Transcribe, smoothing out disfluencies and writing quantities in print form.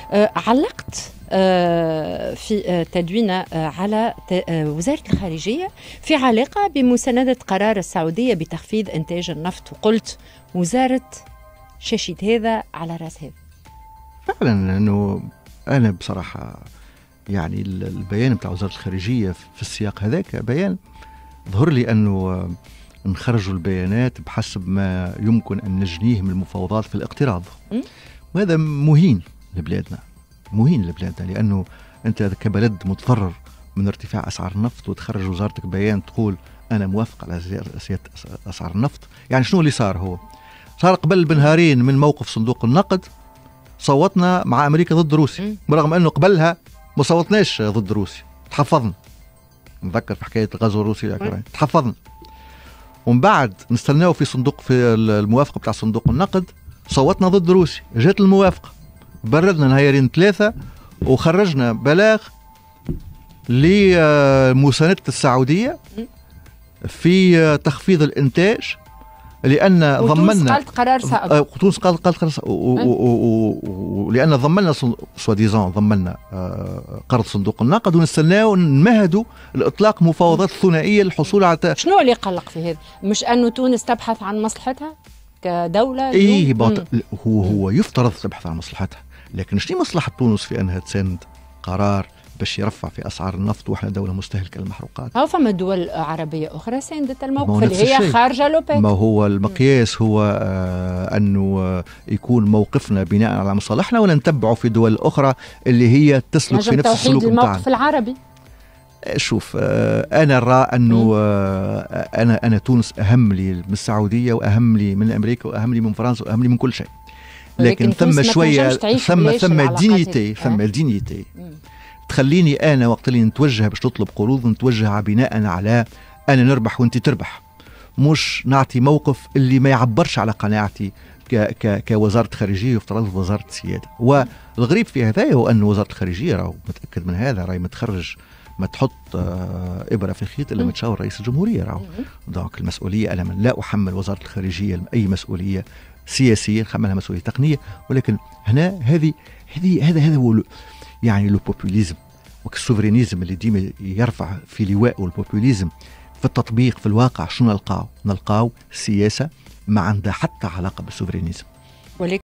علقت في تدوين على وزارة الخارجية في علاقة بمساندة قرار السعودية بتخفيض إنتاج النفط، وقلت وزارة شاشت هذا على رأس هذا. فعلا أنه أنا بصراحة يعني البيان بتاع وزارة الخارجية في السياق هذاك بيان ظهر لي أنه نخرجوا البيانات بحسب ما يمكن أن نجنيه من المفاوضات في الاقتراض، وهذا مهين لبلادنا، لأنه أنت كبلد متضرر من ارتفاع أسعار النفط وتخرج وزارتك بيان تقول أنا موافق على زيادة أسعار النفط. يعني شنو اللي صار؟ صار قبل بنهارين من موقف صندوق النقد صوتنا مع أمريكا ضد روسيا، برغم أنه قبلها ما صوتناش ضد روسيا، تحفظنا. نذكر في حكاية الغزو الروسي تحفظنا، ومن بعد نستناو في الموافقة بتاع صندوق النقد صوتنا ضد روسيا، جات الموافقة بردنا نهارين 3 وخرجنا بلاغ لمساندة السعودية في تخفيض الإنتاج، لأن ضمننا تونس قالت قرار لأن ضمننا سواديزون ضمننا قرض صندوق النقد، ونستناو نمهدوا الإطلاق مفاوضات ثنائية للحصول على شنو اللي قلق في هذا؟ مش أنه تونس تبحث عن مصلحتها كدولة؟ هو يفترض تبحث عن مصلحتها، لكن شنو مصلحة تونس في أنها تساند قرار باش يرفع في أسعار النفط وإحنا دولة مستهلكة للمحروقات؟ أو فما دول عربية أخرى ساندت الموقف اللي هي خارجة لوبيك. ما هو المقياس هو أنه يكون موقفنا بناء على مصالحنا، ولا نتبعه في دول أخرى اللي هي تسلك في نفس السلوك بتاعنا. الموقف العربي. شوف أنا أرى أنه أنا تونس أهم لي من السعودية وأهم لي من أمريكا وأهم لي من فرنسا وأهم لي من كل شيء، لكن ثم شوية ثم دينيتي تخليني أنا وقت اللي نتوجه باش تطلب قروض نتوجه بناء على أنا نربح وأنت تربح، مش نعطي موقف اللي ما يعبرش على قناعتي كوزارة خارجية وافترض وزارة سيادة. والغريب في هذا هو أن وزارة الخارجية راهو متأكد من هذا، راهي متخرج ما تحط إبرة في خيط إلا ما تشاور رئيس الجمهورية راهو. دونك المسؤولية أنا من لا أحمل وزارة الخارجية أي مسؤولية سياسية، نحملها مسؤولية تقنية، ولكن هنا هذا هو يعني لو بوبوليزم والسوفرينيزم اللي ديما يرفع في لواء البوبوليزم. في التطبيق في الواقع شنو نلقاو سياسة ما عندها حتى علاقة بالسوفرينيزم.